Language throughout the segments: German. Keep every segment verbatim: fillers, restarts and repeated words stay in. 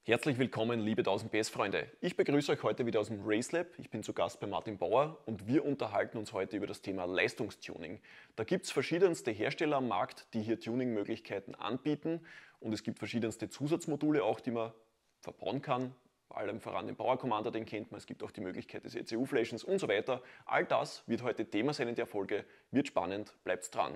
Herzlich willkommen, liebe tausend P S Freunde. Ich begrüße euch heute wieder aus dem RaceLab. Ich bin zu Gast bei Martin Bauer und wir unterhalten uns heute über das Thema Leistungstuning. Da gibt es verschiedenste Hersteller am Markt, die hier Tuning-Möglichkeiten anbieten und es gibt verschiedenste Zusatzmodule auch, die man verbauen kann. Vor allem voran den Power Commander, den kennt man. Es gibt auch die Möglichkeit des E C U-Flashens und so weiter. All das wird heute Thema sein in der Folge. Wird spannend, bleibt dran.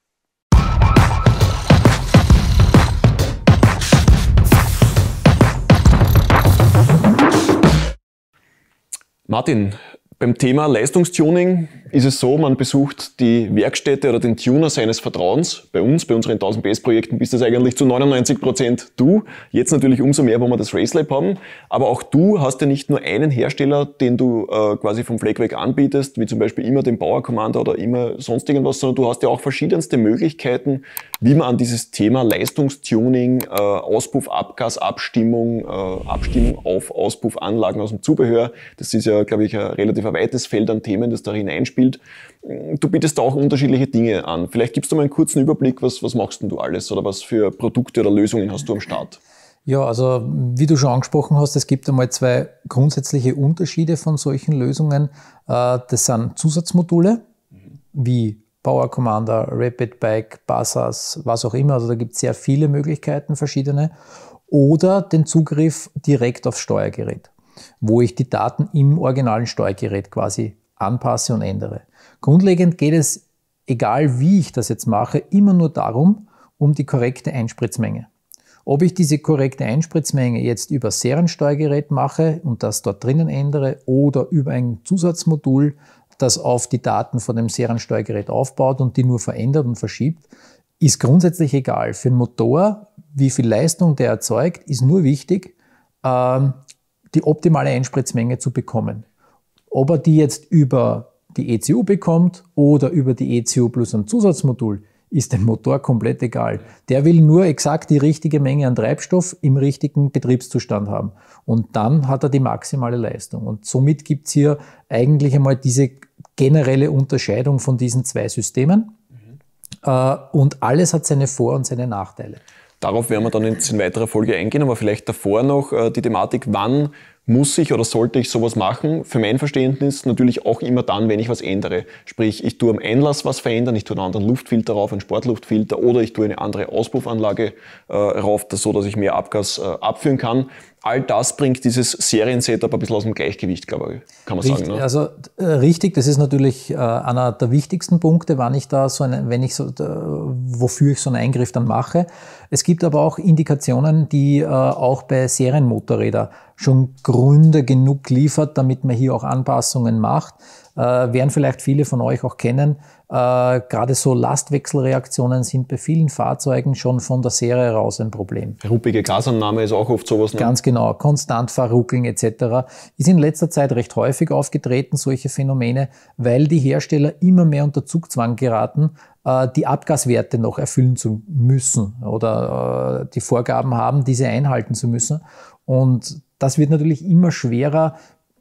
Martin, beim Thema Leistungstuning ist es so, man besucht die Werkstätte oder den Tuner seines Vertrauens. Bei uns, bei unseren tausend P S Projekten bist das eigentlich zu neunundneunzig Prozent du. Jetzt natürlich umso mehr, wo wir das RaceLab haben. Aber auch du hast ja nicht nur einen Hersteller, den du äh, quasi vom Fleck weg anbietest, wie zum Beispiel immer den Power Commander oder immer sonst irgendwas, sondern du hast ja auch verschiedenste Möglichkeiten, wie man an dieses Thema Leistungstuning, äh, Auspuff, Abgas, Abstimmung, äh, Abstimmung auf Auspuffanlagen aus dem Zubehör, das ist ja, glaube ich, ein relativ weites Feld an Themen, das da hineinspielt. Du bietest da auch unterschiedliche Dinge an. Vielleicht gibst du mal einen kurzen Überblick, was, was machst denn du alles oder was für Produkte oder Lösungen hast du am Start? Ja, also wie du schon angesprochen hast, es gibt einmal zwei grundsätzliche Unterschiede von solchen Lösungen. Das sind Zusatzmodule, mhm. wie Power Commander, Rapid Bike, Basas, was auch immer. Also da gibt es sehr viele Möglichkeiten, verschiedene. Oder den Zugriff direkt aufs Steuergerät, wo ich die Daten im originalen Steuergerät quasi anpasse und ändere. Grundlegend geht es, egal wie ich das jetzt mache, immer nur darum, um die korrekte Einspritzmenge. Ob ich diese korrekte Einspritzmenge jetzt über Seriensteuergerät mache und das dort drinnen ändere oder über ein Zusatzmodul, das auf die Daten von dem Seriensteuergerät aufbaut und die nur verändert und verschiebt, ist grundsätzlich egal. Für den Motor, wie viel Leistung der erzeugt, ist nur wichtig, ähm, die optimale Einspritzmenge zu bekommen. Ob er die jetzt über die E C U bekommt oder über die E C U plus ein Zusatzmodul, ist dem Motor komplett egal. Der will nur exakt die richtige Menge an Treibstoff im richtigen Betriebszustand haben. Und dann hat er die maximale Leistung. Und somit gibt es hier eigentlich einmal diese generelle Unterscheidung von diesen zwei Systemen. Mhm. Und alles hat seine Vor- und seine Nachteile. Darauf werden wir dann jetzt in weiterer Folge eingehen, aber vielleicht davor noch äh, die Thematik, wann muss ich oder sollte ich sowas machen? Für mein Verständnis natürlich auch immer dann, wenn ich was ändere. Sprich, ich tue am Einlass was verändern, ich tue einen anderen Luftfilter rauf, einen Sportluftfilter oder ich tue eine andere Auspuffanlage äh, rauf, das so, dass ich mehr Abgas äh, abführen kann. All das bringt dieses Serien-Setup ein bisschen aus dem Gleichgewicht, glaube ich, kann man richtig, sagen. Ne? Also äh, richtig, das ist natürlich äh, einer der wichtigsten Punkte, wann ich da so eine, wenn ich so, da, wofür ich so einen Eingriff dann mache. Es gibt aber auch Indikationen, die äh, auch bei Serienmotorrädern schon Gründe genug liefert, damit man hier auch Anpassungen macht. Äh, werden vielleicht viele von euch auch kennen. Äh, gerade so Lastwechselreaktionen sind bei vielen Fahrzeugen schon von der Serie raus ein Problem. Ruppige Gasannahme ist auch oft sowas. Ne? Ganz genau, konstant verruckeln et cetera. Ist in letzter Zeit recht häufig aufgetreten, solche Phänomene, weil die Hersteller immer mehr unter Zugzwang geraten, äh, die Abgaswerte noch erfüllen zu müssen oder äh, die Vorgaben haben, diese einhalten zu müssen. Und das wird natürlich immer schwerer,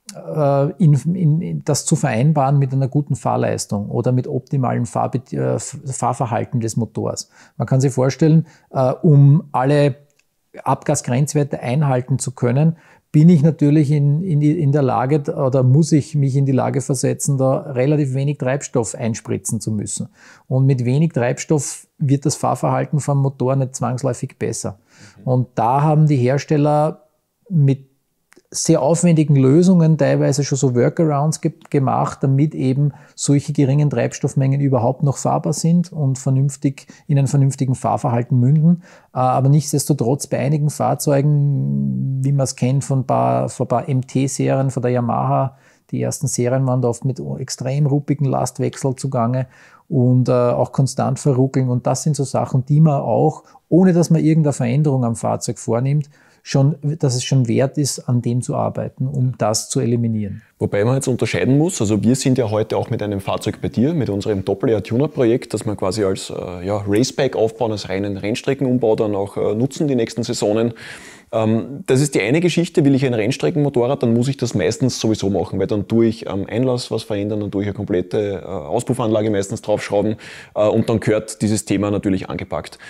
In, in, in das zu vereinbaren mit einer guten Fahrleistung oder mit optimalem Fahr, äh, Fahrverhalten des Motors. Man kann sich vorstellen, äh, um alle Abgasgrenzwerte einhalten zu können, bin ich natürlich in, in, die, in der Lage oder muss ich mich in die Lage versetzen, da relativ wenig Treibstoff einspritzen zu müssen. Und mit wenig Treibstoff wird das Fahrverhalten vom Motor nicht zwangsläufig besser. Mhm. Und da haben die Hersteller mit sehr aufwendigen Lösungen teilweise schon so Workarounds ge gemacht, damit eben solche geringen Treibstoffmengen überhaupt noch fahrbar sind und vernünftig in einen vernünftigen Fahrverhalten münden. Aber nichtsdestotrotz bei einigen Fahrzeugen, wie man es kennt von ein paar, von ein paar M T-Serien, von der Yamaha, die ersten Serien waren da oft mit extrem ruppigen Lastwechsel zugange und äh, auch konstant verruckeln. Und das sind so Sachen, die man auch, ohne dass man irgendeine Veränderung am Fahrzeug vornimmt, schon, dass es schon wert ist, an dem zu arbeiten, um das zu eliminieren. Wobei man jetzt unterscheiden muss, also wir sind ja heute auch mit einem Fahrzeug bei dir, mit unserem Doppel-Air-Tuner-Projekt, das wir quasi als äh, ja, Racebike aufbauen, als reinen Rennstreckenumbau dann auch äh, nutzen die nächsten Saisonen. Ähm, das ist die eine Geschichte, will ich ein Rennstreckenmotorrad, dann muss ich das meistens sowieso machen, weil dann tue ich am Einlass was verändern, dann tue ich eine komplette äh, Auspuffanlage meistens draufschrauben äh, und dann gehört dieses Thema natürlich angepackt.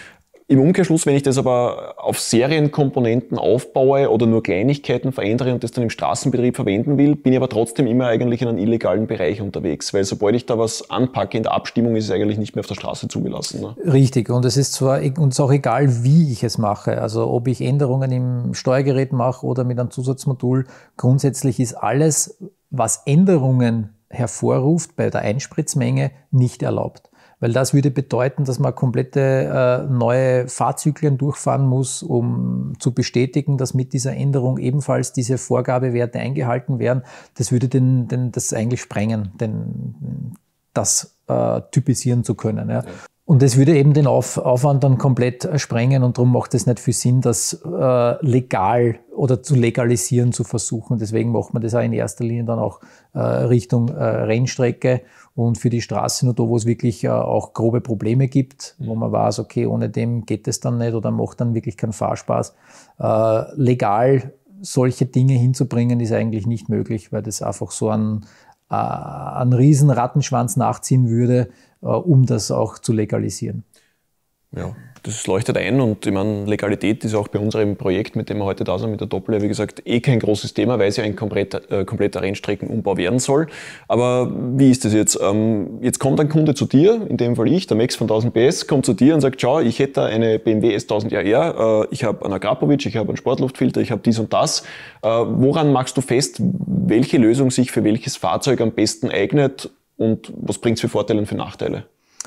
Im Umkehrschluss, wenn ich das aber auf Serienkomponenten aufbaue oder nur Kleinigkeiten verändere und das dann im Straßenbetrieb verwenden will, bin ich aber trotzdem immer eigentlich in einem illegalen Bereich unterwegs, weil sobald ich da was anpacke in der Abstimmung, ist es eigentlich nicht mehr auf der Straße zugelassen. Ne? Richtig, und es ist zwar uns auch egal, wie ich es mache, also ob ich Änderungen im Steuergerät mache oder mit einem Zusatzmodul, grundsätzlich ist alles, was Änderungen hervorruft bei der Einspritzmenge, nicht erlaubt. Weil das würde bedeuten, dass man komplette äh, neue Fahrzyklen durchfahren muss, um zu bestätigen, dass mit dieser Änderung ebenfalls diese Vorgabewerte eingehalten werden. Das würde den, den, das eigentlich sprengen, den, das äh, typisieren zu können. Ja. Ja. Und das würde eben den Auf, Aufwand dann komplett sprengen und darum macht es nicht viel Sinn, das äh, legal oder zu legalisieren zu versuchen. Deswegen macht man das auch in erster Linie dann auch äh, Richtung äh, Rennstrecke und für die Straße nur da, wo es wirklich äh, auch grobe Probleme gibt, wo man weiß, okay, ohne dem geht es dann nicht oder macht dann wirklich keinen Fahrspaß. Äh, legal solche Dinge hinzubringen ist eigentlich nicht möglich, weil das einfach so ein einen riesen Rattenschwanz nachziehen würde, um das auch zu legalisieren. Ja, das leuchtet ein und ich meine, Legalität ist auch bei unserem Projekt, mit dem wir heute da sind, mit der Doppel, wie gesagt, eh kein großes Thema, weil es ja ein kompletter, äh, kompletter Rennstreckenumbau werden soll. Aber wie ist das jetzt? Ähm, jetzt kommt ein Kunde zu dir, in dem Fall ich, der Max von tausend P S, kommt zu dir und sagt, schau, ich hätte eine B M W S tausend R R, äh, ich habe einen Agrapovic, ich habe einen Sportluftfilter, ich habe dies und das. Äh, woran machst du fest, welche Lösung sich für welches Fahrzeug am besten eignet und was bringt es für Vorteile und für Nachteile?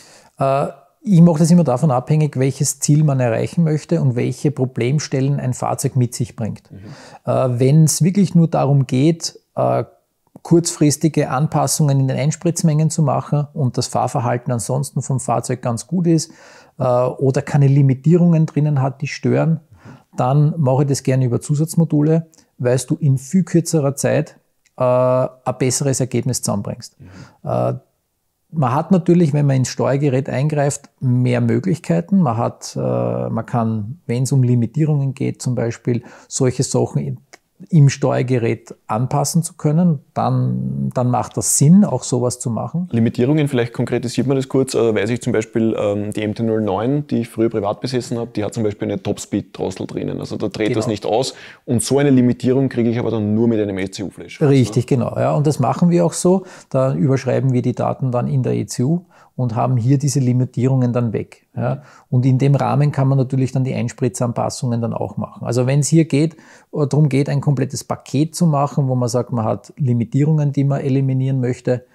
Äh Ich mache das immer davon abhängig, welches Ziel man erreichen möchte und welche Problemstellen ein Fahrzeug mit sich bringt. Mhm. Äh, wenn es wirklich nur darum geht, äh, kurzfristige Anpassungen in den Einspritzmengen zu machen und das Fahrverhalten ansonsten vom Fahrzeug ganz gut ist äh, oder keine Limitierungen drinnen hat, die stören, dann mache ich das gerne über Zusatzmodule, weil du in viel kürzerer Zeit äh, ein besseres Ergebnis zusammenbringst. Mhm. Äh, Man hat natürlich, wenn man ins Steuergerät eingreift, mehr Möglichkeiten. Man hat, äh, man kann, wenn es um Limitierungen geht, zum Beispiel solche Sachen im Steuergerät anpassen zu können, dann, dann macht das Sinn, auch sowas zu machen. Limitierungen, vielleicht konkretisiert man das kurz, äh, weiß ich zum Beispiel ähm, die M T null neun, die ich früher privat besessen habe, die hat zum Beispiel eine Topspeed-Drossel drinnen, also da dreht genau. das nicht aus und so eine Limitierung kriege ich aber dann nur mit einem E C U-Flash. Richtig, also. Genau, ja, und das machen wir auch so, da überschreiben wir die Daten dann in der E C U und haben hier diese Limitierungen dann weg. Ja. Und in dem Rahmen kann man natürlich dann die Einspritzanpassungen dann auch machen. Also wenn es hier geht, darum geht, ein komplettes Paket zu machen, wo man sagt, man hat Limitierungen, die man eliminieren möchte,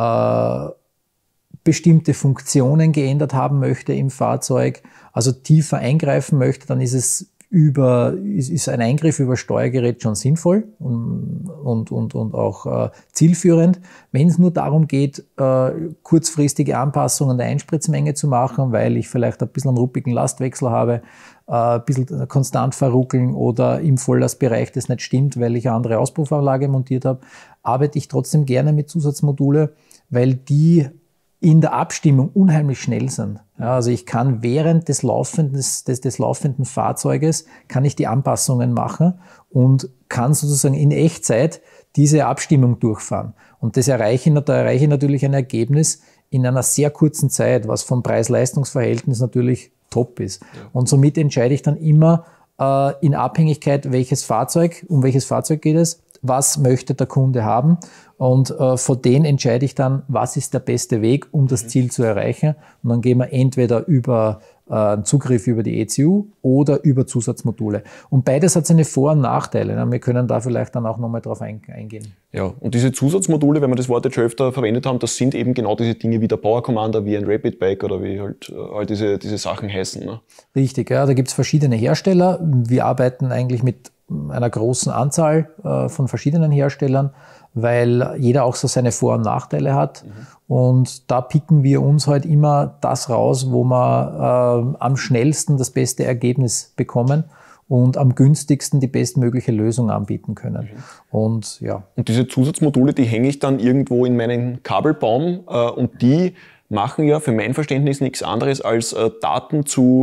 äh, bestimmte Funktionen geändert haben möchte im Fahrzeug, also tiefer eingreifen möchte, dann ist es über, ist, ist ein Eingriff über Steuergerät schon sinnvoll und, und, und, und auch äh, zielführend. Wenn es nur darum geht, äh, kurzfristige Anpassungen der Einspritzmenge zu machen, weil ich vielleicht ein bisschen einen ruppigen Lastwechsel habe, äh, ein bisschen konstant verruckeln oder im Volllastbereich das nicht stimmt, weil ich eine andere Auspuffanlage montiert habe, arbeite ich trotzdem gerne mit Zusatzmodule, weil die in der Abstimmung unheimlich schnell sind. Ja, also ich kann während des laufenden, des, des laufenden Fahrzeuges kann ich die Anpassungen machen und kann sozusagen in Echtzeit diese Abstimmung durchfahren. Und das erreiche ich, da erreiche ich natürlich ein Ergebnis in einer sehr kurzen Zeit, was vom Preis-Leistungs-Verhältnis natürlich top ist. Ja. Und somit entscheide ich dann immer äh, in Abhängigkeit, welches Fahrzeug, um welches Fahrzeug geht es, was möchte der Kunde haben und äh, von denen entscheide ich dann, was ist der beste Weg, um das Ziel zu erreichen und dann gehen wir entweder über äh, Zugriff über die E C U oder über Zusatzmodule. Und beides hat seine Vor- und Nachteile. Ne? Wir können da vielleicht dann auch nochmal drauf ein, eingehen. Ja, und diese Zusatzmodule, wenn wir das Wort jetzt schon öfter verwendet haben, das sind eben genau diese Dinge wie der Power Commander, wie ein Rapid Bike oder wie halt all diese, diese Sachen heißen. Ne? Richtig, ja, da gibt es verschiedene Hersteller. Wir arbeiten eigentlich mit einer großen Anzahl äh, von verschiedenen Herstellern, weil jeder auch so seine Vor- und Nachteile hat. Mhm. Und da picken wir uns halt immer das raus, wo wir äh, am schnellsten das beste Ergebnis bekommen und am günstigsten die bestmögliche Lösung anbieten können. Mhm. Und ja. Und diese Zusatzmodule, die hänge ich dann irgendwo in meinen Kabelbaum äh, und die machen ja für mein Verständnis nichts anderes als äh, Daten zu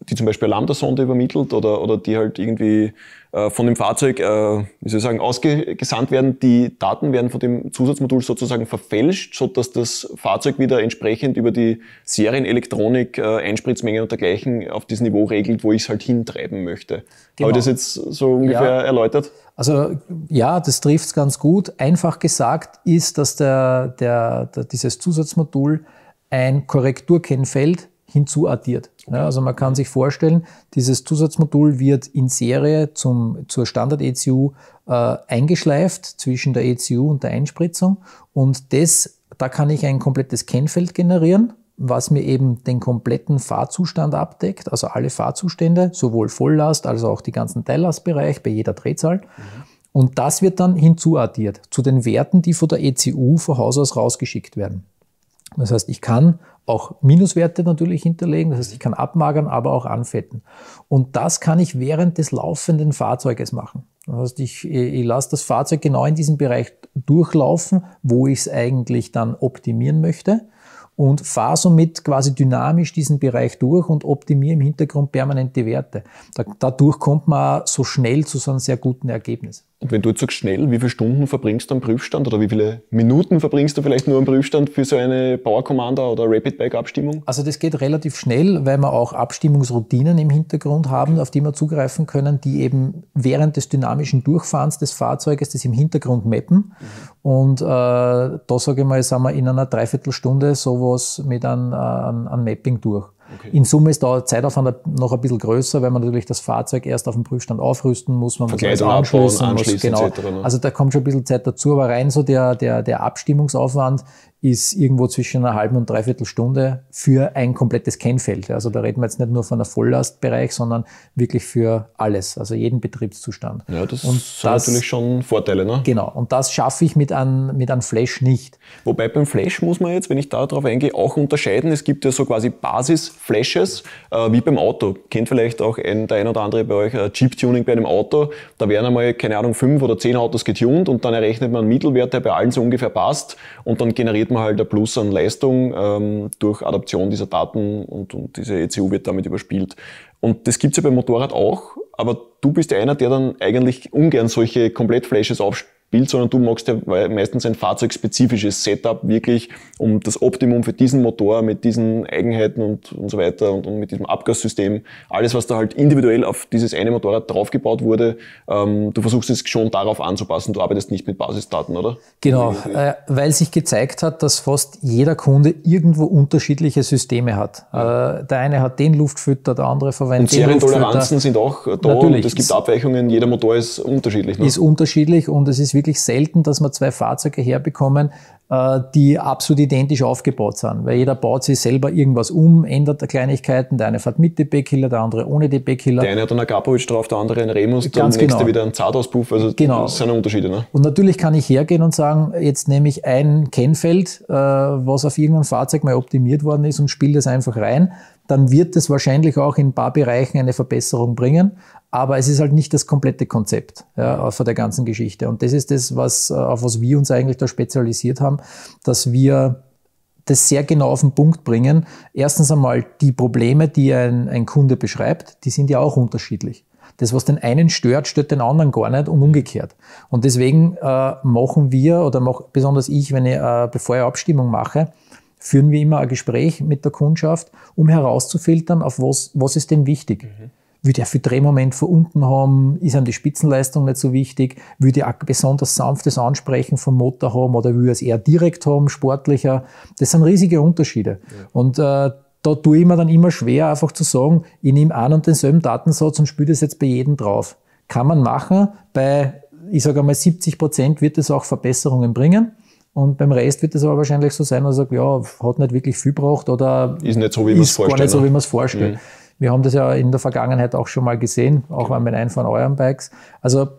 die zum Beispiel eine Lambda-Sonde übermittelt oder, oder die halt irgendwie äh, von dem Fahrzeug, äh, wie soll ich sagen, ausgesandt werden. Die Daten werden von dem Zusatzmodul sozusagen verfälscht, so dass das Fahrzeug wieder entsprechend über die Serienelektronik, äh, Einspritzmengen und dergleichen auf das Niveau regelt, wo ich es halt hintreiben möchte. Genau. Habe ich das jetzt so ungefähr ja. erläutert? Also ja, das trifft es ganz gut. Einfach gesagt ist, dass der, der, der, dieses Zusatzmodul ein Korrekturkennfeld hinzuaddiert. Okay. Ja, also man kann sich vorstellen, dieses Zusatzmodul wird in Serie zum, zur Standard-E C U äh, eingeschleift zwischen der E C U und der Einspritzung und das, da kann ich ein komplettes Kennfeld generieren, was mir eben den kompletten Fahrzustand abdeckt, also alle Fahrzustände, sowohl Volllast als auch die ganzen Teillastbereich bei jeder Drehzahl. Mhm. Und das wird dann hinzuaddiert zu den Werten, die von der E C U von Haus aus rausgeschickt werden. Das heißt, ich kann auch Minuswerte natürlich hinterlegen, das heißt, ich kann abmagern, aber auch anfetten. Und das kann ich während des laufenden Fahrzeuges machen. Das heißt, ich, ich lasse das Fahrzeug genau in diesem Bereich durchlaufen, wo ich es eigentlich dann optimieren möchte und fahre somit quasi dynamisch diesen Bereich durch und optimiere im Hintergrund permanent die Werte. Da, dadurch kommt man so schnell zu so einem sehr guten Ergebnis. Und wenn du jetzt sagst schnell, wie viele Stunden verbringst du am Prüfstand oder wie viele Minuten verbringst du vielleicht nur am Prüfstand für so eine Power Commander oder Rapid Bike Abstimmung? Also das geht relativ schnell, weil wir auch Abstimmungsroutinen im Hintergrund haben, auf die wir zugreifen können, die eben während des dynamischen Durchfahrens des Fahrzeuges das im Hintergrund mappen. Mhm. Und äh, da sage ich mal, sind wir in einer Dreiviertelstunde sowas mit einem, einem, einem Mapping durch. Okay. In Summe ist der Zeitaufwand noch ein bisschen größer, weil man natürlich das Fahrzeug erst auf dem Prüfstand aufrüsten muss, man muss es anschließen, anschließen muss, genau. et cetera. Ne? Also da kommt schon ein bisschen Zeit dazu, aber rein so der, der, der Abstimmungsaufwand ist irgendwo zwischen einer halben und dreiviertel Stunde für ein komplettes Kennfeld. Also da reden wir jetzt nicht nur von einem Volllastbereich, sondern wirklich für alles, also jeden Betriebszustand. Ja, das und sind das, natürlich schon Vorteile, ne? Genau, und das schaffe ich mit einem, mit einem Flash nicht. Wobei beim Flash muss man jetzt, wenn ich da drauf eingehe, auch unterscheiden. Es gibt ja so quasi Basis-Flashes, äh, wie beim Auto. Kennt vielleicht auch ein, der ein oder andere bei euch äh, Chip-Tuning bei einem Auto. Da werden einmal, keine Ahnung, fünf oder zehn Autos getuned und dann errechnet man einen Mittelwert, der bei allen so ungefähr passt und dann generiert man halt ein Plus an Leistung ähm, durch Adaption dieser Daten und, und diese E C U wird damit überspielt. Und das gibt's ja beim Motorrad auch, aber du bist ja einer, der dann eigentlich ungern solche Komplett-Flashes aufspielt, sondern du magst ja meistens ein fahrzeugspezifisches Setup wirklich, um das Optimum für diesen Motor mit diesen Eigenheiten und, und so weiter und, und mit diesem Abgassystem, alles was da halt individuell auf dieses eine Motorrad draufgebaut wurde, ähm, du versuchst es schon darauf anzupassen, du arbeitest nicht mit Basisdaten, oder? Genau, äh, weil sich gezeigt hat, dass fast jeder Kunde irgendwo unterschiedliche Systeme hat. Ja. Äh, der eine hat den Luftfütter, der andere verwendet den Luftfütter. Und Serientoleranzen sind auch da Natürlich. Und es gibt Abweichungen, jeder Motor ist unterschiedlich. Ne? Ist unterschiedlich und es ist wirklich selten, dass wir zwei Fahrzeuge herbekommen, die absolut identisch aufgebaut sind. Weil jeder baut sich selber irgendwas um, ändert Kleinigkeiten. Der eine fährt mit D P-Killer, der andere ohne D P-Killer. Der eine hat einen Agapovic drauf, der andere einen Remus, der nächste genau. wieder einen Zart-Auspuff. Also genau. Das sind Unterschiede. Ne? Und natürlich kann ich hergehen und sagen, jetzt nehme ich ein Kennfeld, was auf irgendeinem Fahrzeug mal optimiert worden ist und spiele das einfach rein. Dann wird es wahrscheinlich auch in ein paar Bereichen eine Verbesserung bringen. Aber es ist halt nicht das komplette Konzept ja, von der ganzen Geschichte. Und das ist das, was, auf was wir uns eigentlich da spezialisiert haben, dass wir das sehr genau auf den Punkt bringen. Erstens einmal die Probleme, die ein, ein Kunde beschreibt, die sind ja auch unterschiedlich. Das, was den einen stört, stört den anderen gar nicht und umgekehrt. Und deswegen äh, machen wir, oder mach, besonders ich, wenn ich, äh, bevor ich Abstimmung mache, führen wir immer ein Gespräch mit der Kundschaft, um herauszufiltern, auf was, was ist denn wichtig. Mhm. Will der für Drehmoment von unten haben? Ist ihm die Spitzenleistung nicht so wichtig? Will der ein besonders sanftes Ansprechen vom Motor haben oder will er es eher direkt haben, sportlicher? Das sind riesige Unterschiede. Ja. Und äh, da tue ich mir dann immer schwer, einfach zu sagen, ich nehme einen und denselben Datensatz und spiele das jetzt bei jedem drauf. Kann man machen. Bei, ich sage einmal, siebzig Prozent wird es auch Verbesserungen bringen. Und beim Rest wird es aber wahrscheinlich so sein, dass er sagt, ja, hat nicht wirklich viel gebraucht oder ist nicht so, wie man es vorstellt. Gar nicht so, wie man es vorstellt. Mhm. Wir haben das ja in der Vergangenheit auch schon mal gesehen, auch okay. mit einem von euren Bikes. Also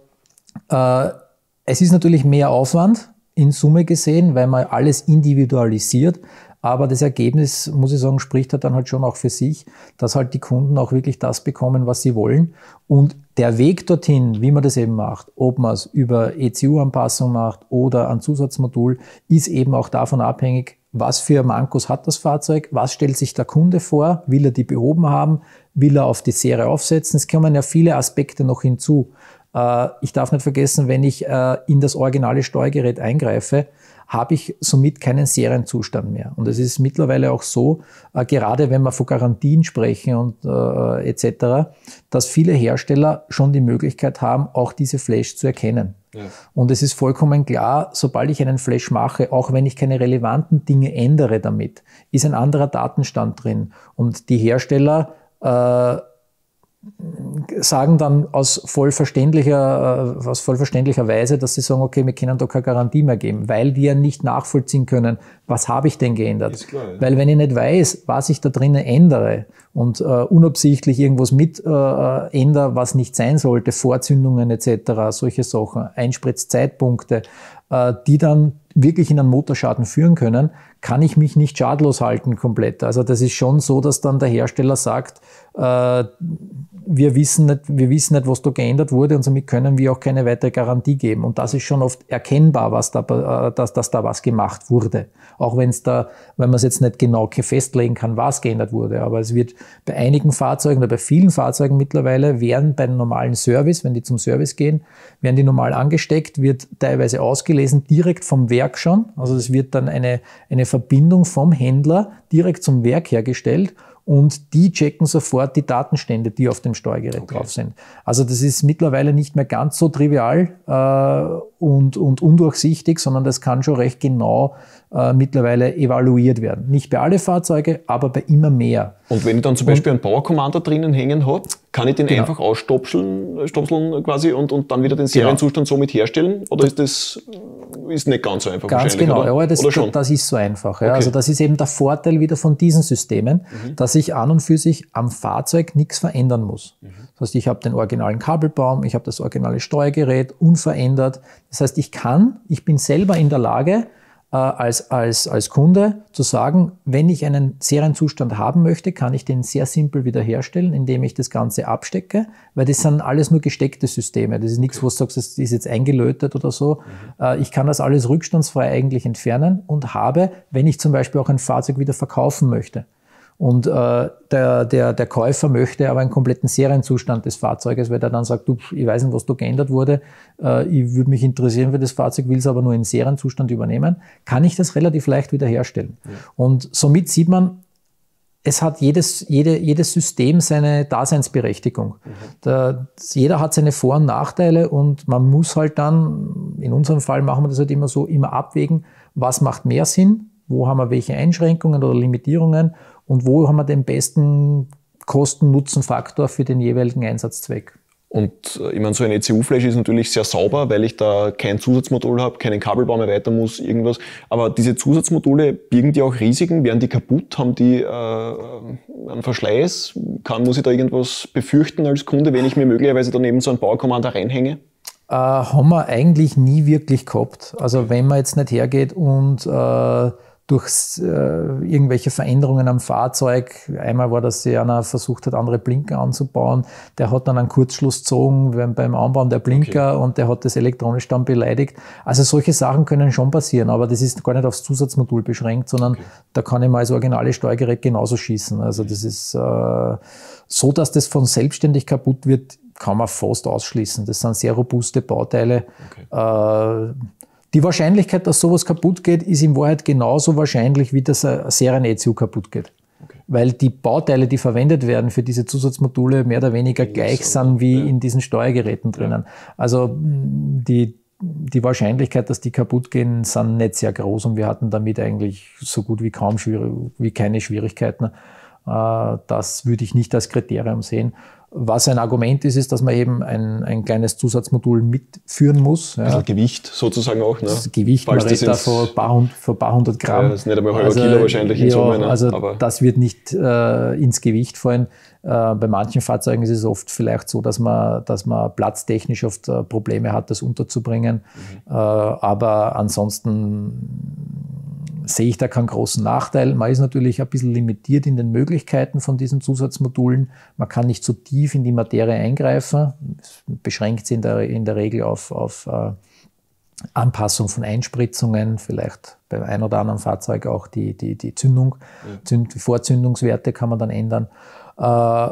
äh, es ist natürlich mehr Aufwand in Summe gesehen, weil man alles individualisiert. Aber das Ergebnis, muss ich sagen, spricht halt dann halt schon auch für sich, dass halt die Kunden auch wirklich das bekommen, was sie wollen. Und der Weg dorthin, wie man das eben macht, ob man es über E C U-Anpassung macht oder ein Zusatzmodul, ist eben auch davon abhängig, was für Mankos hat das Fahrzeug, was stellt sich der Kunde vor, will er die behoben haben, will er auf die Serie aufsetzen. Es kommen ja viele Aspekte noch hinzu. Ich darf nicht vergessen, wenn ich in das originale Steuergerät eingreife, habe ich somit keinen Serienzustand mehr. Und es ist mittlerweile auch so, gerade wenn wir von Garantien sprechen und äh, et cetera, dass viele Hersteller schon die Möglichkeit haben, auch diese Flash zu erkennen. Ja. Und es ist vollkommen klar, sobald ich einen Flash mache, auch wenn ich keine relevanten Dinge ändere damit, ist ein anderer Datenstand drin. Und die Hersteller äh, sagen dann aus vollverständlicher, aus vollverständlicher Weise, dass sie sagen, okay, wir können da keine Garantie mehr geben, weil die ja nicht nachvollziehen können, was habe ich denn geändert? Ist klar, ja. Weil wenn ich nicht weiß, was ich da drinnen ändere und äh, unabsichtlich irgendwas mit äh, ändere, was nicht sein sollte, Vorzündungen et cetera, solche Sachen, Einspritzzeitpunkte, äh, die dann wirklich in einen Motorschaden führen können, kann ich mich nicht schadlos halten komplett. Also das ist schon so, dass dann der Hersteller sagt, äh, wir wissen nicht, wir wissen nicht, was da geändert wurde und somit können wir auch keine weitere Garantie geben. Und das ist schon oft erkennbar, was da, äh, dass, dass da was gemacht wurde. Auch wenn es da, wenn man es jetzt nicht genau festlegen kann, was geändert wurde. Aber es wird bei einigen Fahrzeugen oder bei vielen Fahrzeugen mittlerweile, werden bei einem normalen Service, wenn die zum Service gehen, werden die normal angesteckt, wird teilweise ausgelesen, direkt vom Werk schon. Also es wird dann eine, eine Verbindung vom Händler direkt zum Werk hergestellt. Und die checken sofort die Datenstände, die auf dem Steuergerät okay. drauf sind. Also das ist mittlerweile nicht mehr ganz so trivial äh, und, und undurchsichtig, sondern das kann schon recht genau äh, mittlerweile evaluiert werden. Nicht bei alle Fahrzeuge, aber bei immer mehr. Und wenn ich dann zum Beispiel und, einen Power Commander drinnen hängen habe, kann ich den genau. einfach ausstopseln stopseln quasi und, und dann wieder den Serienzustand genau. somit herstellen? Oder ist das ist nicht ganz so einfach? Ganz genau, oder? Ja, das, oder schon? das ist so einfach. Ja. Okay. Also das ist eben der Vorteil wieder von diesen Systemen, mhm. dass ich an und für sich am Fahrzeug nichts verändern muss. Mhm. Das heißt, ich habe den originalen Kabelbaum, ich habe das originale Steuergerät unverändert. Das heißt, ich kann, ich bin selber in der Lage, äh, als, als, als Kunde zu sagen, wenn ich einen Serienzustand haben möchte, kann ich den sehr simpel wiederherstellen, indem ich das Ganze abstecke, weil das sind alles nur gesteckte Systeme. Das ist nichts, okay. wo du sagst, das ist jetzt eingelötet oder so. Mhm. Äh, ich kann das alles rückstandsfrei eigentlich entfernen und habe, wenn ich zum Beispiel auch ein Fahrzeug wieder verkaufen möchte, und äh, der, der, der Käufer möchte aber einen kompletten Serienzustand des Fahrzeuges, weil der dann sagt, du, ich weiß nicht, was da geändert wurde, äh, ich würde mich interessieren für das Fahrzeug, will es aber nur in Serienzustand übernehmen, kann ich das relativ leicht wiederherstellen. Ja. Und somit sieht man, es hat jedes, jede, jedes System seine Daseinsberechtigung. Mhm. Der, jeder hat seine Vor- und Nachteile und man muss halt dann, in unserem Fall machen wir das halt immer so, immer abwägen, was macht mehr Sinn, wo haben wir welche Einschränkungen oder Limitierungen und wo haben wir den besten Kosten-Nutzen-Faktor für den jeweiligen Einsatzzweck. Und ich meine, so ein E C U-Flash ist natürlich sehr sauber, weil ich da kein Zusatzmodul habe, keinen Kabelbaum mehr weiter muss, irgendwas. Aber diese Zusatzmodule birgen die auch Risiken? Werden die kaputt? Haben die äh, einen Verschleiß? Kann, muss ich da irgendwas befürchten als Kunde, wenn ich mir möglicherweise daneben so einen Power Commander reinhänge? Äh, haben wir eigentlich nie wirklich gehabt. Also wenn man jetzt nicht hergeht und äh, durch äh, irgendwelche Veränderungen am Fahrzeug, einmal war das, der einer versucht hat, andere Blinker anzubauen, der hat dann einen Kurzschluss gezogen beim Anbauen der Blinker okay. und der hat das elektronisch dann beleidigt. Also solche Sachen können schon passieren, aber das ist gar nicht aufs Zusatzmodul beschränkt, sondern okay. da kann ich mal das originale Steuergerät genauso schießen. Also das ist äh, so, dass das von selbstständig kaputt wird, kann man fast ausschließen. Das sind sehr robuste Bauteile. Okay. Äh, Die Wahrscheinlichkeit, dass sowas kaputt geht, ist in Wahrheit genauso wahrscheinlich, wie dass ein Serien-E C U kaputt geht. Okay. Weil die Bauteile, die verwendet werden für diese Zusatzmodule, mehr oder weniger ja, gleich so, sind wie ja. in diesen Steuergeräten drinnen. Ja. Also die, die Wahrscheinlichkeit, dass die kaputt gehen, sind nicht sehr groß und wir hatten damit eigentlich so gut wie kaum schwierig, wie keine Schwierigkeiten. Das würde ich nicht als Kriterium sehen. Was ein Argument ist, ist, dass man eben ein, ein kleines Zusatzmodul mitführen muss. Ja. Also Gewicht sozusagen auch. Ne? Das Gewicht, Falls man redet da von ein paar, von ein paar hundert Gramm. Ja, das ist nicht einmal ein halber also, Kilo wahrscheinlich in ja, Summe. Ne? Also Aber das wird nicht äh, ins Gewicht fallen. Äh, bei manchen Fahrzeugen ist es oft vielleicht so, dass man, dass man platztechnisch oft äh, Probleme hat, das unterzubringen. Mhm. Äh, aber ansonsten sehe ich da keinen großen Nachteil. Man ist natürlich ein bisschen limitiert in den Möglichkeiten von diesen Zusatzmodulen. Man kann nicht so tief in die Materie eingreifen. Es beschränkt sich in der, in der Regel auf, auf, Anpassung von Einspritzungen, vielleicht beim ein oder anderen Fahrzeug auch die, die, die Zündung, ja. Zünd, die Vorzündungswerte kann man dann ändern. Äh,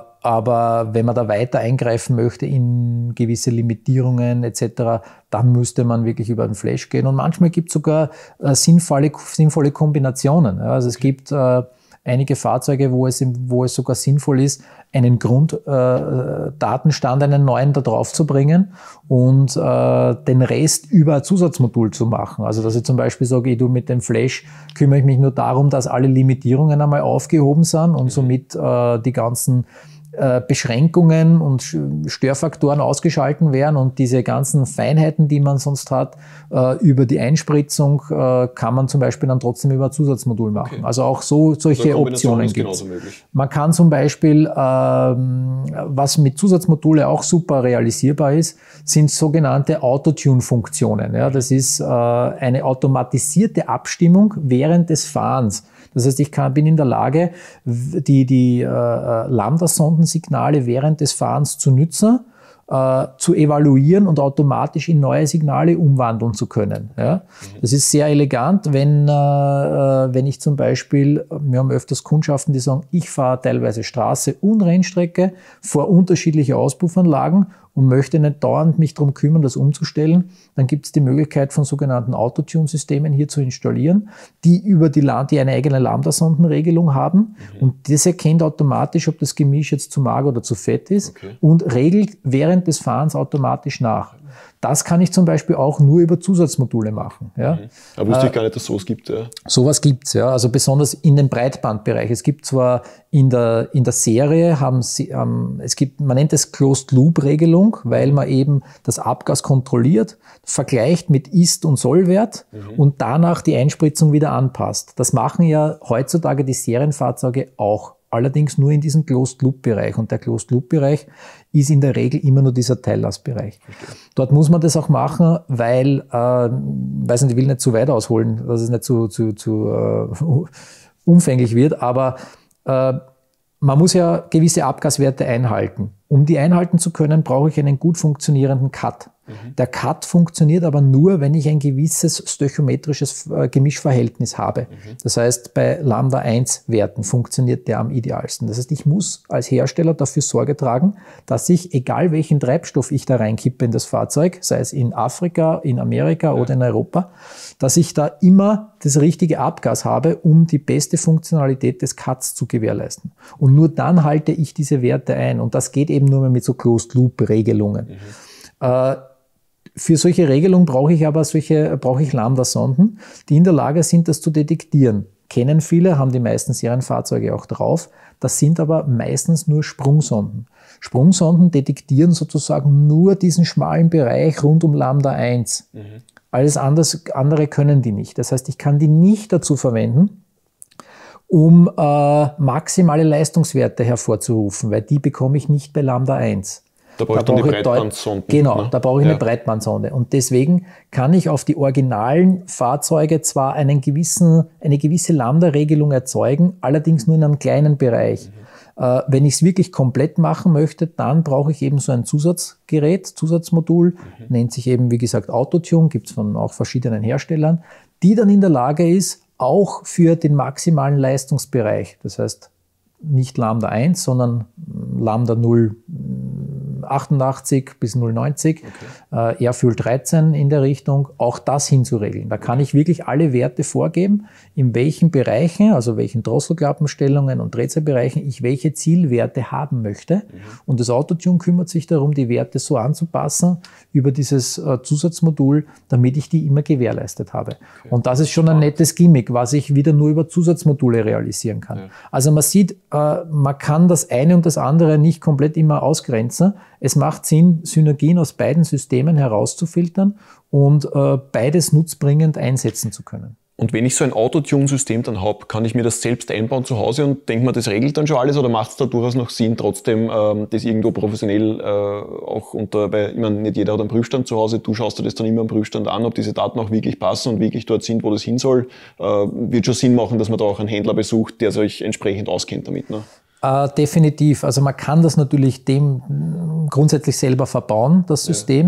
aber wenn man da weiter eingreifen möchte in gewisse Limitierungen et cetera, dann müsste man wirklich über den Flash gehen. Und manchmal gibt es sogar äh, sinnvolle, sinnvolle Kombinationen. Ja, also es gibt äh, einige Fahrzeuge, wo es, wo es sogar sinnvoll ist, einen Grunddatenstand, äh, einen neuen da drauf zu bringen und äh, den Rest über ein Zusatzmodul zu machen. Also dass ich zum Beispiel sage, ich, du, mit dem Flash kümmere ich mich nur darum, dass alle Limitierungen einmal aufgehoben sind und somit äh, die ganzen äh, Beschränkungen und Störfaktoren ausgeschalten werden und diese ganzen Feinheiten, die man sonst hat, äh, über die Einspritzung äh, kann man zum Beispiel dann trotzdem über ein Zusatzmodul machen. Okay. Also auch so solche Optionen gibt es. Man kann zum Beispiel, ähm, was mit Zusatzmodule auch super realisierbar ist, sind sogenannte Autotune-Funktionen. Ja, das ist äh, eine automatisierte Abstimmung während des Fahrens. Das heißt, ich kann, bin in der Lage, die, die äh, Lambda-Sondensignale während des Fahrens zu nutzen, äh, zu evaluieren und automatisch in neue Signale umwandeln zu können. Ja? Das ist sehr elegant, wenn, äh, wenn ich zum Beispiel, wir haben öfters Kundschaften, die sagen, ich fahre teilweise Straße und Rennstrecke vor unterschiedliche Auspuffanlagen und möchte nicht dauernd mich darum kümmern, das umzustellen, dann gibt es die Möglichkeit von sogenannten Autotune-Systemen hier zu installieren, die über die, die eine eigene Lambda-Sondenregelung haben. Mhm. Und das erkennt automatisch, ob das Gemisch jetzt zu mager oder zu fett ist, okay, und regelt während des Fahrens automatisch nach. Das kann ich zum Beispiel auch nur über Zusatzmodule machen. Ja. Mhm. Aber wusste ich gar nicht, dass es sowas gibt. Ja. Sowas gibt es, ja. Also besonders in dem Breitbandbereich. Es gibt zwar in der, in der Serie, haben sie, ähm, es gibt, man nennt es Closed-Loop-Regelung, weil man eben das Abgas kontrolliert, vergleicht mit Ist- und Sollwert, mhm, und danach die Einspritzung wieder anpasst. Das machen ja heutzutage die Serienfahrzeuge auch. Allerdings nur in diesem Closed-Loop-Bereich. Und der Closed-Loop-Bereich ist in der Regel immer nur dieser Teillastbereich. Dort muss man das auch machen, weil, äh, weiß nicht, ich will nicht zu weit ausholen, dass es nicht zu, zu, zu äh, umfänglich wird, aber äh, man muss ja gewisse Abgaswerte einhalten. Um die einhalten zu können, brauche ich einen gut funktionierenden Cut. Mhm. Der Cut funktioniert aber nur, wenn ich ein gewisses stöchiometrisches Gemischverhältnis habe. Mhm. Das heißt, bei Lambda eins Werten funktioniert der am idealsten. Das heißt, ich muss als Hersteller dafür Sorge tragen, dass ich, egal welchen Treibstoff ich da reinkippe in das Fahrzeug, sei es in Afrika, in Amerika, ja, oder in Europa, dass ich da immer das richtige Abgas habe, um die beste Funktionalität des Cuts zu gewährleisten. Und nur dann halte ich diese Werte ein. Und das geht eben nur mehr mit so Closed-Loop-Regelungen. Mhm. Äh, Für solche Regelungen brauche ich aber solche, brauche ich Lambda-Sonden, die in der Lage sind, das zu detektieren. Kennen viele, haben die meisten Serienfahrzeuge auch drauf. Das sind aber meistens nur Sprungsonden. Sprungsonden detektieren sozusagen nur diesen schmalen Bereich rund um Lambda eins. Mhm. Alles anders, andere können die nicht. Das heißt, ich kann die nicht dazu verwenden, um äh, maximale Leistungswerte hervorzurufen, weil die bekomme ich nicht bei Lambda eins. Da brauche ich dann die Breitbandsonde. Genau, ne? da brauche ich ja. eine Breitbandsonde. Und deswegen kann ich auf die originalen Fahrzeuge zwar einen gewissen, eine gewisse Lambda-Regelung erzeugen, allerdings nur in einem kleinen Bereich. Mhm. Äh, wenn ich es wirklich komplett machen möchte, dann brauche ich eben so ein Zusatzgerät, Zusatzmodul, mhm, nennt sich eben, wie gesagt, Autotune, gibt es von auch verschiedenen Herstellern, die dann in der Lage ist, auch für den maximalen Leistungsbereich, das heißt nicht Lambda eins, sondern Lambda null achtundachtzig bis null neunzig, okay, äh, Airfuel dreizehn in der Richtung, auch das hinzuregeln. Da kann ich wirklich alle Werte vorgeben, in welchen Bereichen, also welchen Drosselklappenstellungen und Drehzahlbereichen ich welche Zielwerte haben möchte. Mhm. Und das Autotune kümmert sich darum, die Werte so anzupassen über dieses äh, Zusatzmodul, damit ich die immer gewährleistet habe. Okay. Und das ist schon ein nettes Gimmick, was ich wieder nur über Zusatzmodule realisieren kann. Ja. Also man sieht, äh, man kann das eine und das andere nicht komplett immer ausgrenzen. Es macht Sinn, Synergien aus beiden Systemen herauszufiltern und äh, beides nutzbringend einsetzen zu können. Und wenn ich so ein Autotune-System dann habe, kann ich mir das selbst einbauen zu Hause und denke mir, das regelt dann schon alles, oder macht es da durchaus noch Sinn, trotzdem ähm, das irgendwo professionell äh, auch unter, weil ich meine, nicht jeder hat einen Prüfstand zu Hause, du schaust dir das dann immer am Prüfstand an, ob diese Daten auch wirklich passen und wirklich dort sind, wo das hin soll. Äh, wird schon Sinn machen, dass man da auch einen Händler besucht, der sich entsprechend auskennt damit, ne? Äh, definitiv. Also man kann das natürlich dem grundsätzlich selber verbauen, das System. Ja.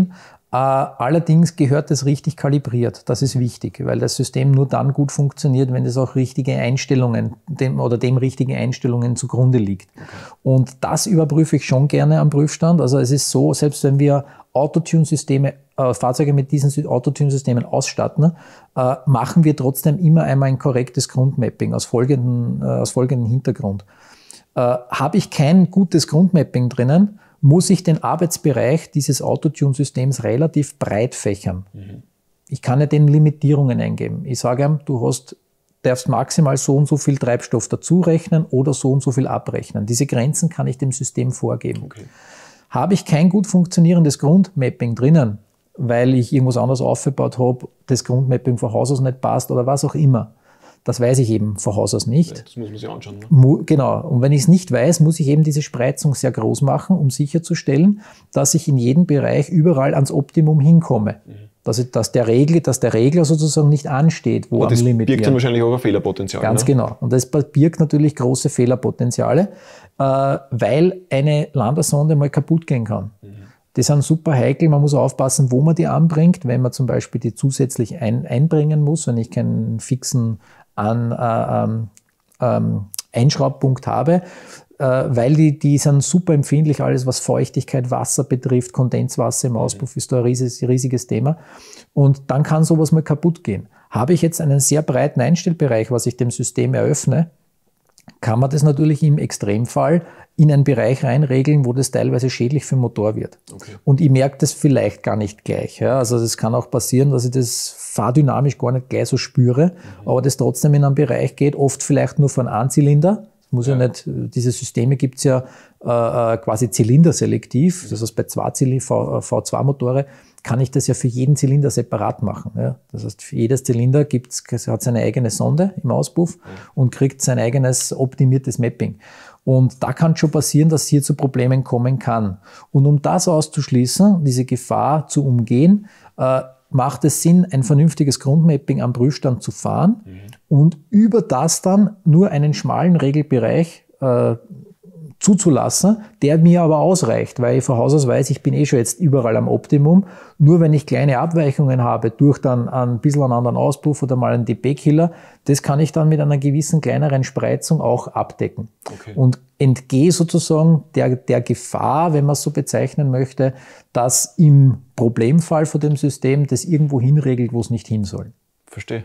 Äh, allerdings gehört das richtig kalibriert. Das ist wichtig, weil das System nur dann gut funktioniert, wenn es auch richtige Einstellungen dem, oder dem richtigen Einstellungen zugrunde liegt. Okay. Und das überprüfe ich schon gerne am Prüfstand. Also es ist so, selbst wenn wir Autotune-Systeme, äh, Fahrzeuge mit diesen Autotune-Systemen ausstatten, äh, machen wir trotzdem immer einmal ein korrektes Grundmapping aus folgendem, äh, aus folgendem Hintergrund. Äh, habe ich kein gutes Grundmapping drinnen, muss ich den Arbeitsbereich dieses Autotune-Systems relativ breit fächern. Mhm. Ich kann ja den Limitierungen eingeben. Ich sage ihm, du hast, darfst maximal so und so viel Treibstoff dazu rechnen oder so und so viel abrechnen. Diese Grenzen kann ich dem System vorgeben. Okay. Habe ich kein gut funktionierendes Grundmapping drinnen, weil ich irgendwas anderes aufgebaut habe, das Grundmapping von Haus aus nicht passt oder was auch immer, das weiß ich eben von Haus aus nicht. Das muss man sich anschauen. Ne? Genau. Und wenn ich es nicht weiß, muss ich eben diese Spreizung sehr groß machen, um sicherzustellen, dass ich in jedem Bereich überall ans Optimum hinkomme. Mhm. Dass, ich, dass, der Regel, dass der Regler sozusagen nicht ansteht, wo am Limitieren. Das birgt dann wahrscheinlich auch ein Fehlerpotenzial. Ganz ne? genau. Und das birgt natürlich große Fehlerpotenziale, äh, weil eine Landersonde mal kaputt gehen kann. Mhm. Die sind super heikel, man muss aufpassen, wo man die anbringt, wenn man zum Beispiel die zusätzlich ein, einbringen muss, wenn ich keinen fixen an, äh, ähm, ähm, Einschraubpunkt habe, äh, weil die, die sind super empfindlich, alles was Feuchtigkeit, Wasser betrifft, Kondenswasser im Auspuff ist da ein riesiges, riesiges Thema und dann kann sowas mal kaputt gehen. Habe ich jetzt einen sehr breiten Einstellbereich, was ich dem System eröffne, kann man das natürlich im Extremfall in einen Bereich reinregeln, wo das teilweise schädlich für den Motor wird. Okay. Und ich merke das vielleicht gar nicht gleich. Ja. Also es kann auch passieren, dass ich das fahrdynamisch gar nicht gleich so spüre, mhm. aber das trotzdem in einen Bereich geht, oft vielleicht nur von einem Zylinder. Muss ja, ja nicht, diese Systeme gibt es ja äh, quasi zylinderselektiv. Mhm. Das heißt, bei zwei V zwei Motore kann ich das ja für jeden Zylinder separat machen. Ja. Das heißt, für jedes Zylinder gibt's, hat seine eigene Sonde im Auspuff mhm. und kriegt sein eigenes optimiertes Mapping. Und da kann schon passieren, dass es hier zu Problemen kommen kann. Und um das auszuschließen, diese Gefahr zu umgehen, äh, macht es Sinn, ein vernünftiges Grundmapping am Prüfstand zu fahren mhm. und über das dann nur einen schmalen Regelbereich äh, zuzulassen, der mir aber ausreicht, weil ich von Haus aus weiß, ich bin eh schon jetzt überall am Optimum. Nur wenn ich kleine Abweichungen habe, durch dann ein bisschen einen anderen Auspuff oder mal einen D P-Killer, das kann ich dann mit einer gewissen kleineren Spreizung auch abdecken. Okay. Und entgehe sozusagen der, der Gefahr, wenn man es so bezeichnen möchte, dass im Problemfall von dem System das irgendwo hinregelt, wo es nicht hin soll. Verstehe.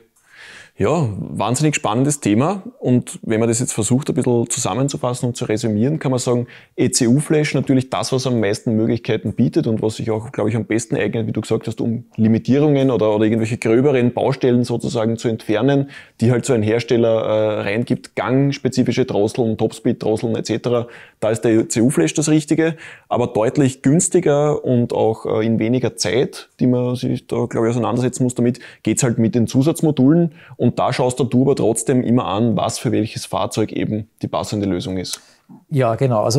Ja, wahnsinnig spannendes Thema und wenn man das jetzt versucht, ein bisschen zusammenzufassen und zu resümieren, kann man sagen, E C U-Flash natürlich das, was am meisten Möglichkeiten bietet und was sich auch, glaube ich, am besten eignet, wie du gesagt hast, um Limitierungen oder, oder irgendwelche gröberen Baustellen sozusagen zu entfernen, die halt so ein Hersteller äh, reingibt, gangspezifische Drosseln, Topspeed-Drosseln et cetera. Da ist der E C U-Flash das Richtige, aber deutlich günstiger und auch äh, in weniger Zeit, die man sich da, glaube ich, auseinandersetzen muss damit, geht's halt mit den Zusatzmodulen. Und da schaust du aber trotzdem immer an, was für welches Fahrzeug eben die passende Lösung ist. Ja, genau. Also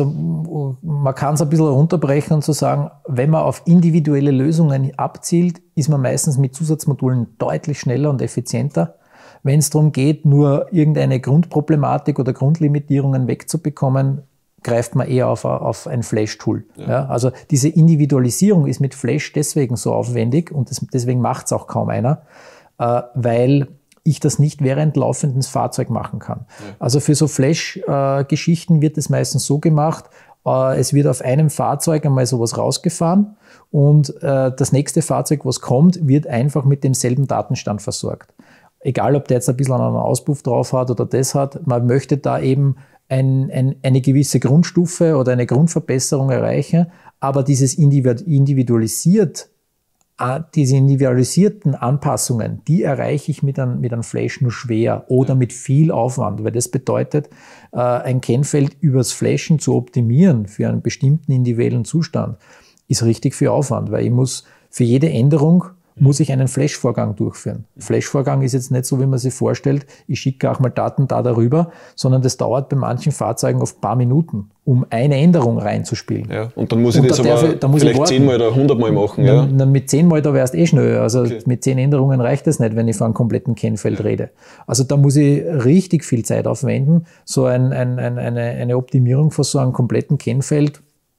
man kann es ein bisschen runterbrechen und zu sagen, wenn man auf individuelle Lösungen abzielt, ist man meistens mit Zusatzmodulen deutlich schneller und effizienter. Wenn es darum geht, nur irgendeine Grundproblematik oder Grundlimitierungen wegzubekommen, greift man eher auf, auf ein Flash-Tool. Ja. Ja, also diese Individualisierung ist mit Flash deswegen so aufwendig und das, deswegen macht es auch kaum einer, äh, weil ich das nicht während laufendem Fahrzeug machen kann. Ja. Also für so Flash-Geschichten wird es meistens so gemacht, äh, es wird auf einem Fahrzeug einmal sowas rausgefahren und äh, das nächste Fahrzeug, was kommt, wird einfach mit demselben Datenstand versorgt. Egal, ob der jetzt ein bisschen einen Auspuff drauf hat oder das hat, man möchte da eben ein, ein, eine gewisse Grundstufe oder eine Grundverbesserung erreichen, aber dieses individualisiert Diese individualisierten Anpassungen, die erreiche ich mit einem, mit einem Flash nur schwer oder mit viel Aufwand, weil das bedeutet, ein Kennfeld übers Flashen zu optimieren für einen bestimmten individuellen Zustand, ist richtig viel Aufwand, weil ich muss für jede Änderung muss ich einen Flash-Vorgang durchführen. Flash-Vorgang ist jetzt nicht so, wie man sich vorstellt, ich schicke auch mal Daten da darüber, sondern das dauert bei manchen Fahrzeugen oft ein paar Minuten, um eine Änderung reinzuspielen. Ja, und dann muss ich und das da aber ich, da muss vielleicht zehnmal oder hundertmal machen. Ja. Na, na, mit zehnmal, da wärst du eh schnell. Also okay. Mit zehn Änderungen reicht das nicht, wenn ich von einem kompletten Kennfeld ja. rede. Also da muss ich richtig viel Zeit aufwenden. So ein, ein, ein, eine, eine Optimierung von so einem kompletten Kennfeld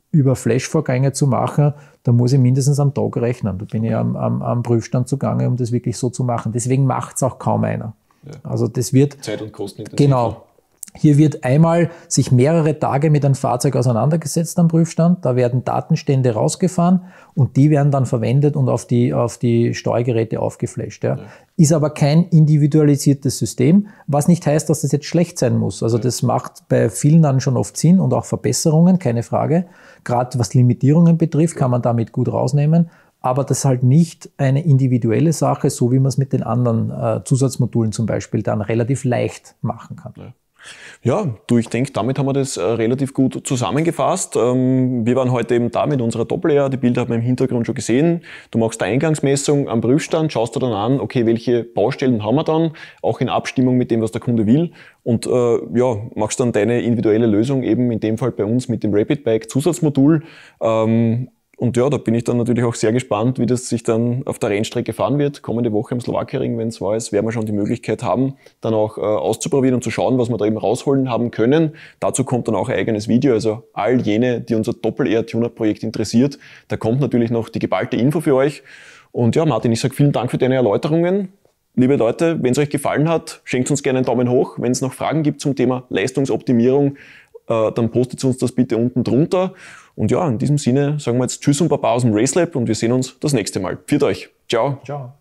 über Flash-Vorgänge zu machen, da muss ich mindestens am Tag rechnen. Da bin ich am, am, am Prüfstand zugange, um das wirklich so zu machen. Deswegen macht es auch kaum einer. Ja. Also das wird... Zeit- und kostenintensiv. Genau. Hier wird einmal sich mehrere Tage mit einem Fahrzeug auseinandergesetzt am Prüfstand. Da werden Datenstände rausgefahren und die werden dann verwendet und auf die, auf die Steuergeräte aufgeflasht. Ja. Ja. Ist aber kein individualisiertes System, was nicht heißt, dass das jetzt schlecht sein muss. Also ja. Das macht bei vielen dann schon oft Sinn und auch Verbesserungen, keine Frage. Gerade was Limitierungen betrifft, ja. Kann man damit gut rausnehmen. Aber das ist halt nicht eine individuelle Sache, so wie man es mit den anderen äh, Zusatzmodulen zum Beispiel dann relativ leicht machen kann. Ja. Ja, du, ich denke, damit haben wir das äh, relativ gut zusammengefasst. Ähm, wir waren heute eben da mit unserer Doppel-R, die Bilder haben wir im Hintergrund schon gesehen. Du machst eine Eingangsmessung am Prüfstand, schaust dir dann an, okay, welche Baustellen haben wir dann, auch in Abstimmung mit dem, was der Kunde will. Und äh, ja, machst dann deine individuelle Lösung, eben in dem Fall bei uns mit dem Rapid-Bike Zusatzmodul. Ähm, Und ja, da bin ich dann natürlich auch sehr gespannt, wie das sich dann auf der Rennstrecke fahren wird. Kommende Woche im Slowakiering, wenn es war ist, werden wir schon die Möglichkeit haben, dann auch äh, auszuprobieren und zu schauen, was wir da eben rausholen haben können. Dazu kommt dann auch ein eigenes Video. Also all jene, die unser Doppel-R-Tuner-Projekt interessiert, da kommt natürlich noch die geballte Info für euch. Und ja, Martin, ich sage vielen Dank für deine Erläuterungen. Liebe Leute, wenn es euch gefallen hat, schenkt uns gerne einen Daumen hoch. Wenn es noch Fragen gibt zum Thema Leistungsoptimierung, äh, dann postet uns das bitte unten drunter. Und ja, in diesem Sinne sagen wir jetzt Tschüss und Baba aus dem RaceLab und wir sehen uns das nächste Mal. Pfiat euch. Ciao. Ciao.